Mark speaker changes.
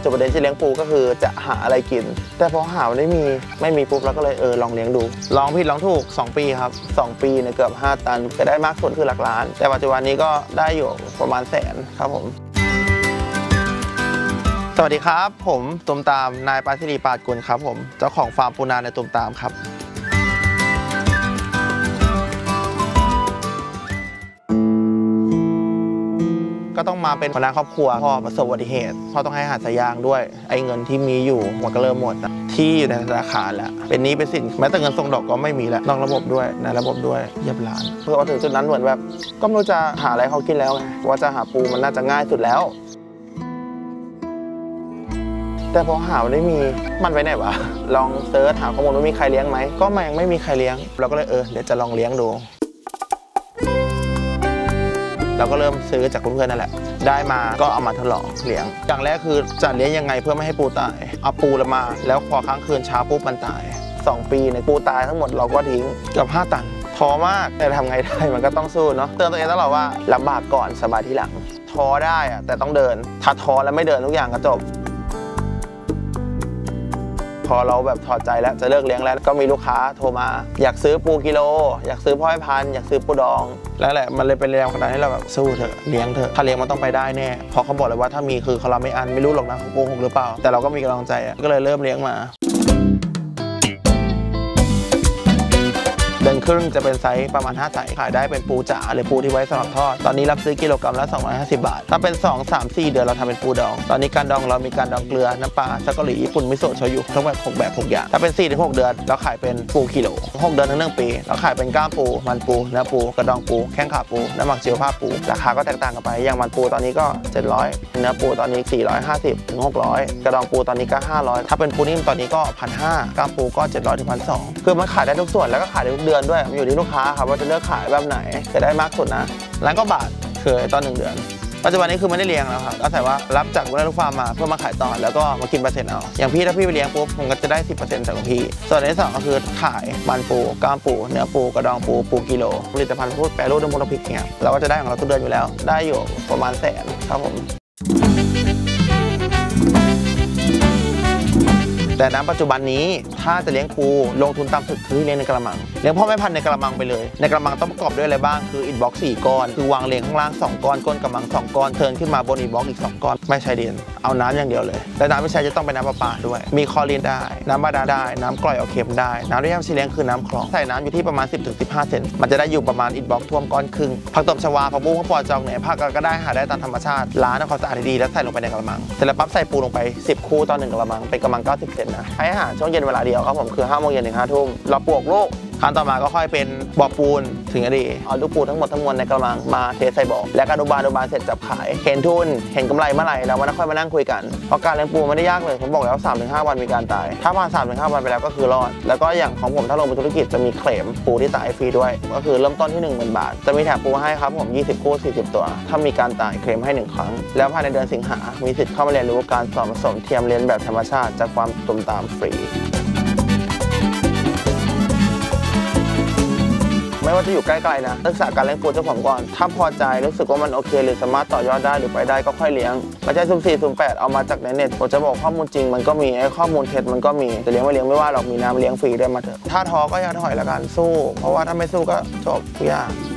Speaker 1: จุดประเด็นที่เลี้ยงปูก็คือจะหาอะไรกินแต่พอหาไม่มีปุ๊บเราก็เลยลองเลี้ยงดูลองผิดลองถูก2 ปีครับ2 ปีเนี่ยเกือบ5 ตันก็ได้มากสุดคือหลักล้านแต่ปัจจุบันนี้ก็ได้อยู่ประมาณ100,000ครับผมสวัสดีครับผมตุมตามนายปาศิริปาดกุลครับผมเจ้าของฟาร์มปูนาในตุมตามครับก็ต้องมาเป็นหัวหน้าครอบครัวพอประสบอุบัติเหตุพอต้องให้อาหารสายยางด้วยไอ้เงินที่มีอยู่มันก็เริ่มหมดที่อยู่ในธนาคารแล้วเป็นนี้เป็นสินแม้แต่เงินส่งดอกก็ไม่มีแล้วนอกระบบด้วยในระบบด้วยเยียบล้านเพื่อถึงจุดนั้นเหมือนแบบก็ไม่รู้จะหาอะไรเขากินแล้วไงว่าจะหาปูมันน่าจะง่ายสุดแล้วแต่พอหาไม่มีมันไปไหนวะลองเซิร์ชหาข้อมูลว่ามีใครเลี้ยงไหมก็ยังไม่มีใครเลี้ยงเราก็เลยเดี๋ยวจะลองเลี้ยงดูเราก็เริ่มซื้อจากเพื่อนๆนั่นแหละได้มาก็เอามาทดลองเลี้ยงอย่างแรกคือจะเลี้ยงยังไงเพื่อไม่ให้ปูตายเอาปูละมาแล้วพอค้างคืนเช้าปุ๊บมันตาย2 ปีในปูตายทั้งหมดเราก็ทิ้งเกือบ5 ตันท้อมากแต่ทำไงได้มันก็ต้องสู้เนาะเตือนตัวเองตลอดว่าลำบากก่อนสบายทีหลังท้อได้แต่ต้องเดินถ้าท้อแล้วไม่เดินทุกอย่างก็จบพอเราแบบถอดใจแล้วจะเลิกเลี้ยงแล้วก็มีลูกค้าโทรมาอยากซื้อปูกิโลอยากซื้อพ่อพันธุ์อยากซื้อปูดองแล้วแหละมันเลยเป็นแรงผลักดันให้เราแบบสู้เถอะเลี้ยงเถอะถ้าเลี้ยงมันต้องไปได้แน่เพราะเขาบอกเลยว่าถ้ามีคือเขาเราไม่อันไม่รู้หรอกนะเขาโกหกหรือเปล่าแต่เราก็มีกำลังใจก็เลยเริ่มเลี้ยงมาเดินครึ่งจะเป็นไซส์ประมาณ5 ไซส์ขายได้เป็นปูจ๋าหรือปูที่ไว้สำหรับทอดตอนนี้รับซื้อกิโลกรัมละ250 บาทถ้าเป็น2 3 4 เดือนเราทำเป็นปูดองตอนนี้การดองเรามีการดองเกลือน้ำปลาสักกะหรี่ญี่ปุ่นมิโซะโชยุทั้งแบบ6 อย่างถ้าเป็น 4-6 เดือนเราขายเป็นปูกิโล6 เดือนถึง1 ปีเราขายเป็นก้ามปูมันปูเนื้อปูกระดองปูแข้งขาปูน้ำหมักชีวภาพปูราคาก็แตกต่างกันไปอย่างมันปูตอนนี้ก็700เนื้อปูตอนนี้450ถึง600กระดองปูตอนนี้ก็500ถ้าเป็นปูนิ่มตอนนี้ก็1,500ก้ามปูก็700ถึง1,200คือมันขายได้ทุกส่วนแล้วก็ขายได้ทุกเดือนด้วยอยู่ที่ลูกค้าครับว่าจะเลือกขายแบบไหนจะได้มากสุดนะ1,000 กว่าบาทคือตอน1 เดือนปัจจุบันนี้คือไม่ได้เลี้ยงแล้วครับอาศัยว่ารับจากบริษัทลูกฟาร์มมาเพื่อมาขายต่อแล้วก็มากินเปอร์เซ็นต์เอาอย่างพี่ถ้าพี่ไปเลี้ยงปุ๊บผมก็จะได้ 10% จากของพี่ส่วนที่2ก็คือขายมันปูก้ามปูเนื้อปูกระดองปูปูกิโลผลิตภัณฑ์พูดแปรรูปด้วยมูลพิษเนี่ยเราก็จะได้ของเราทุกเดือนอยู่แล้วได้อยู่ประมาณ100,000ครับผมแต่ณปัจจุบันนี้ถ้าจะเลี้ยงปูลงทุนตามสุดคือเลี้ยงในกระมังเลี้ยงพ่อแม่พันธุ์ในกระมังไปเลยในกระมังต้องประกอบด้วยอะไรบ้างคืออินบ็อกซ์4 ก้อนคือวางเรียงข้างล่าง2 ก้อนก้นกระมัง2 ก้อนเทิร์นขึ้นมาบนอินบ็อกซ์อีก2 ก้อนไม่ใช้ดินเอาน้ำอย่างเดียวเลยและน้ำที่ใช้จะต้องเป็นน้ำประปาด้วยมีคลอรีนได้น้ำบาดาลได้น้ำกร่อยเอาเค็มได้น้ำที่ทำชีเลี้ยงคือน้ำคลองใส่น้ำอยู่ที่ประมาณ10-15 เซนมันจะได้อยู่ประมาณอินบ็อกซ์ท่วมก้อนครึ่งผักตบชวาผักบุ้งผักปอจองเนี่ยผักก็ได้หาได้ตามธรรมชาติล้างความสะอาดดีแล้วใส่ลงไปในกระมังเสร็จแล้วปั๊บใส่ปูลงไป10 คู่ต่อ1 กระมังเป็นกระมัง90 เซนนะให้อาหารช่วงเย็นเวลาเดียวครับผมคือ5 โมงเย็นถึง5 ทุ่มเราปลูกลูกขั้นต่อมาก็ค่อยเป็นบ่อปูนถึงอดีเอาลูกปูทั้งหมดทั้งมวลในกระมังมาเทใส่บ่อแล้วก็ดูบานเสร็จจับขายเห็นทุนเห็นกำไรเมื่อไหร่เราค่อยมานั่งคุยกันเพราะการเลี้ยงปูไม่ได้ยากเลยผมบอกแล้ว 3-5 วันมีการตายถ้าผ่าน 3-5 วันไปแล้วก็คือรอดแล้วก็อย่างของผมถ้าลงเป็นธุรกิจจะมีเคลมปูที่ตายฟรีด้วยก็คือเริ่มต้นที่ 10,000 บาทจะมีแถมปูให้ครับผม20 คู่40 ตัวถ้ามีการตายเคลมให้1 ครั้งแล้วภายในเดือนสิงหามีสิทธิ์เข้ามาเรียนรู้การสอนผสมเทียมเลี้ยงแบบธรรมชาติจากความตุ่มตามฟรีไม่ว่าจะอยู่ใกล้ๆนะศึกษาการเลี้ยงปูเจ้าของก่อนถ้าพอใจรู้สึกว่ามันโอเคหรือสามารถต่อยอดได้หรือไปได้ก็ค่อยเลี้ยงไม่ใช่สุ่ม4 สุ่ม 8เอามาจากในเน็ตผมจะบอกข้อมูลจริงมันก็มีไอ้ข้อมูลเท็จมันก็มีจะเลี้ยงไม่ว่าหรอกมีน้ำเลี้ยงฟรีได้มาเถอะถ้าท้อก็อย่าถอยละกันสู้เพราะว่าถ้าไม่สู้ก็จบทุกอย่าง